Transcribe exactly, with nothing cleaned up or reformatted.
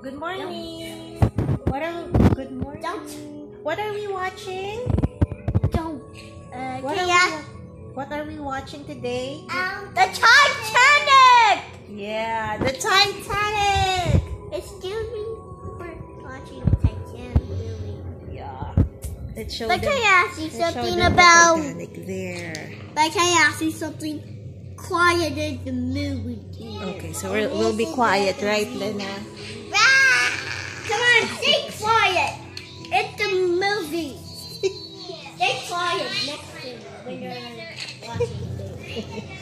Good morning. What are good morning? Don't. What are we watching? Don't. Uh, What are, yeah. we, what are we watching today? Um, the Titanic. Yeah, the Titanic. Excuse me for watching the Titanic movie. Yeah. It showed But them, can I ask you it showed something them about? the Titanic there. But can I ask you something quiet in the movie? Okay, so we'll, we'll be quiet, right, Lena? Come on, stay quiet. It's the movie. Stay quiet next to when you're watching the movie.